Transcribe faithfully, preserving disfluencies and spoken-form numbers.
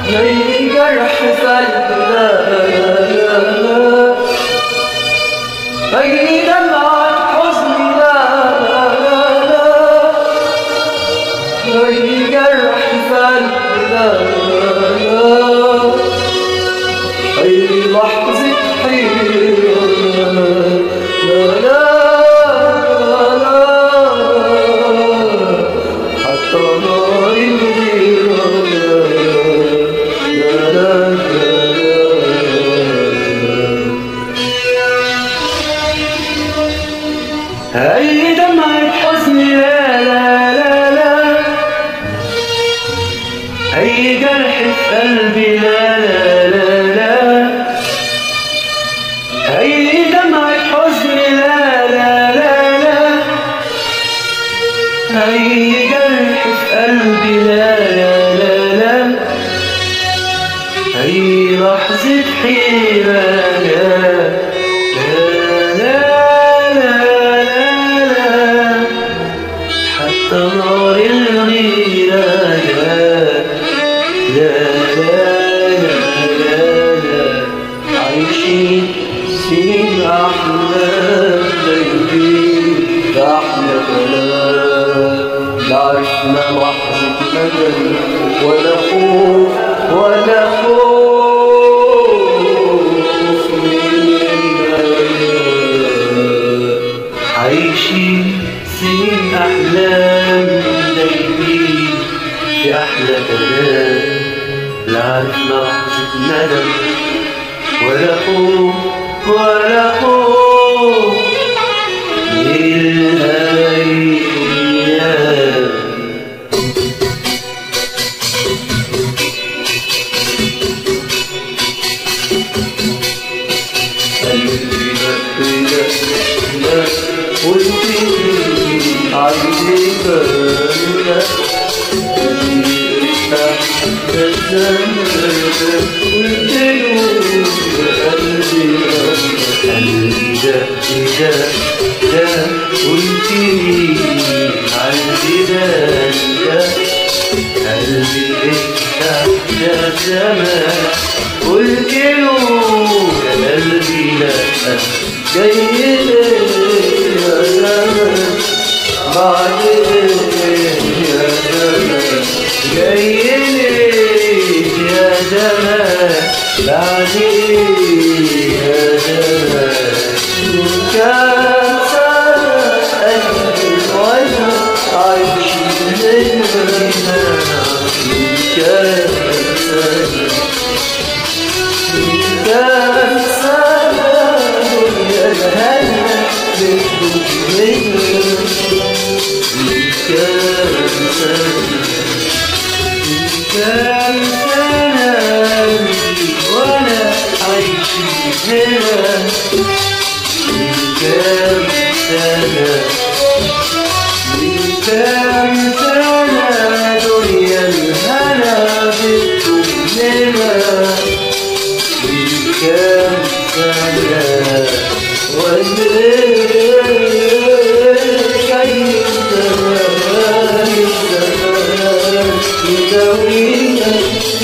زي جرح في قلبي أي دمعة حزني لا لا لا أي جرح في قلبي لا لا أي لحظة حيرة لا لا حتى نار الغيرة لا لا أي دمعة حزن لا لا لا لا أي جرح في قلبي لا لا لا لا أي دمعة حزن لا لا لا لا أي جرح في قلبي لا لا لا لا أي لحظة حيرة نار الغيرة لا لا لا لا عايشين سنين أحلام دايبين بأحلى كلام لا عرفنا لحظة ندم ولا خوف ولا خوف من عايشين سنين أحلام دايبين في أحلى كلام لا عرفنا لحظة ندم ولا خوف ولا خوف من الأيام. قلبي لا لا قلتلي عايزك لا قلبي ده ده ده قلتلي عندي ده ده قلبي ده ده زمان قلتله يا قلبي لا جاي يا زمان بعدين يا زمان جاي يا زمان بعدين يا زمان كان سنة قلبي وانا عايش هنا كان سنة كان سنة يا الهنا بتدوب كان سنة كان سنة وانا عايش هنا كان سنة كان سنة دنيا الهنا بتدوب كان سنة والليل جاي زمان زمان يداوينا